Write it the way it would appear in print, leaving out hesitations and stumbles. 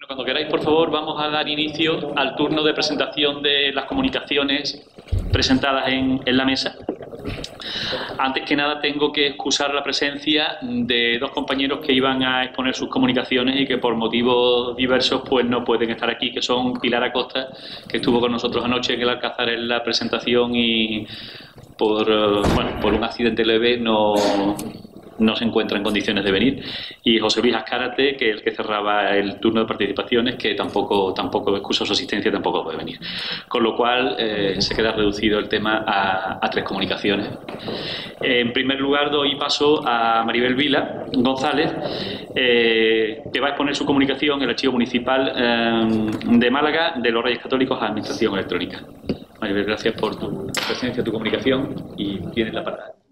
Bueno, cuando queráis, por favor, vamos a dar inicio al turno de presentación de las comunicaciones presentadas en la mesa. Antes que nada, tengo que excusar la presencia de dos compañeros que iban a exponer sus comunicaciones y que por motivos diversos pues no pueden estar aquí, que son Pilar Acosta, que estuvo con nosotros anoche en el Alcázar en la presentación y por un accidente leve no se encuentra en condiciones de venir, y José Luis Azcárate, que es el que cerraba el turno de participaciones, que tampoco excusó su asistencia, tampoco puede venir. Con lo cual se queda reducido el tema a tres comunicaciones. En primer lugar, doy paso a Maribel Vila González, que va a exponer su comunicación en el Archivo Municipal de Málaga de los Reyes Católicos a Administración Electrónica. Maribel, gracias por tu presencia, tu comunicación, y tienes la palabra.